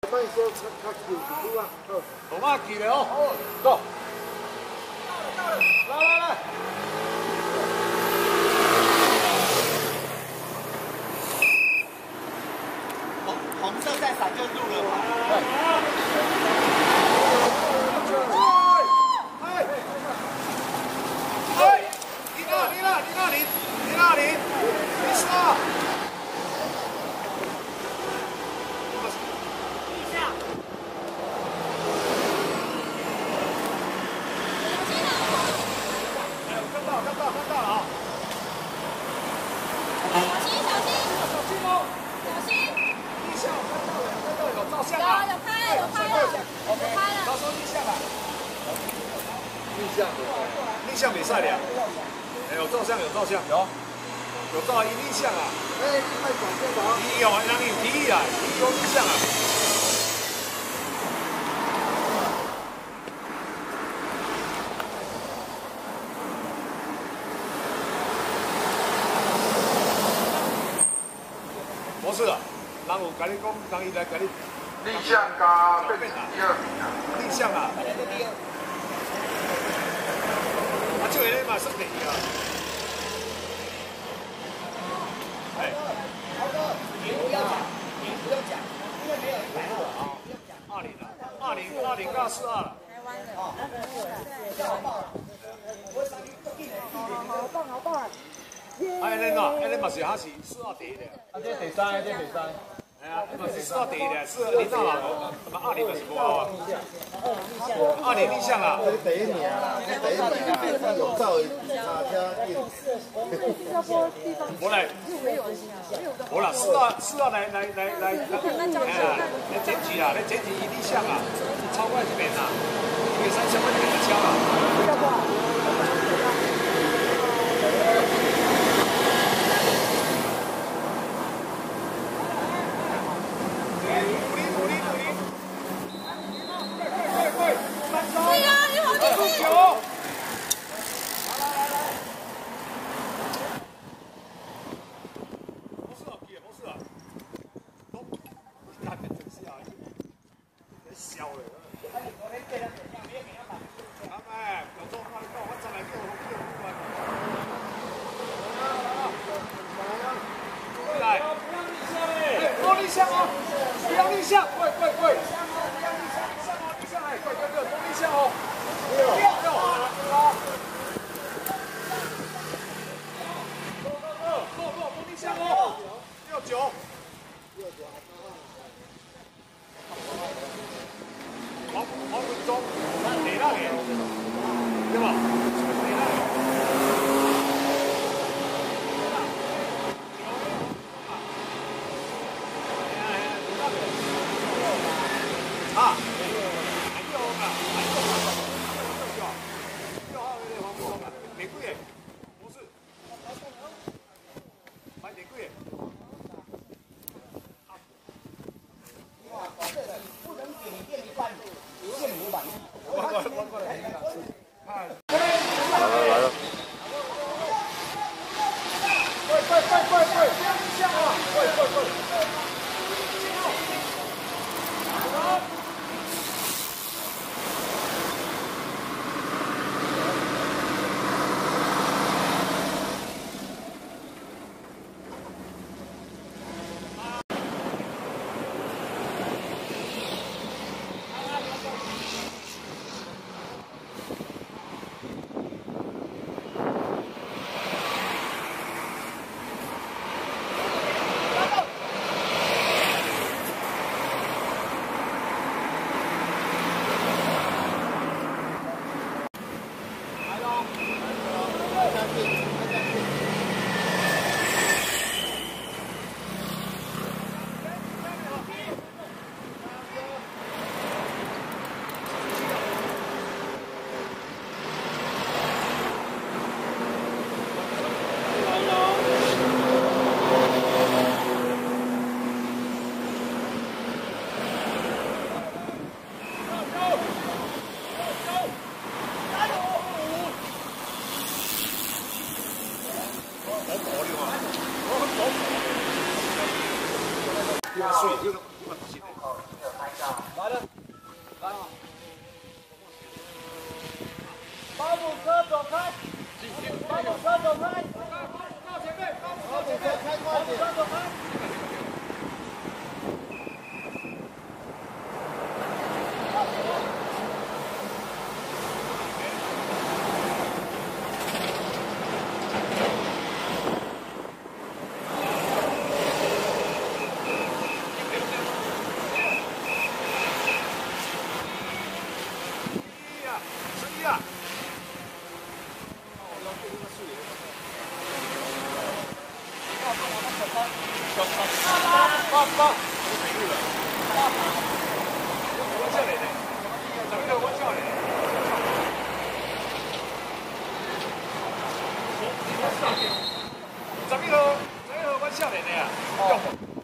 卖些较旧旧啊，好， 我妈记了哦，走，来。 红色再闪就入了嘛。 逆向比赛了，有照相，有照一逆向啊！ 哎，你卖广告吧？ 你有，让你有提议啊，你有逆向啊！不是啊，人有跟你讲，人伊来跟你逆向加变成第二名啊！ 逆向啊！就那嘛是第二啊！哎， 豪哥，你不要讲，因为没有100号了啊。 20杠42了。 台湾的。好棒！ 哎，你嘛是还是4号第一的？ 啊，这第三。 哎呀，你嘛是4号第一的，是领导啦，嘛20嘛是无啊。20逆向啊！ 这第一名啊，有照差加一。 新加坡地方我来，我啦，4号来，来检举啦，来检举逆向啊，超过这边啦，1个3千块就给他交了。 我少年的，十几号我少年。十几号我少年的啊。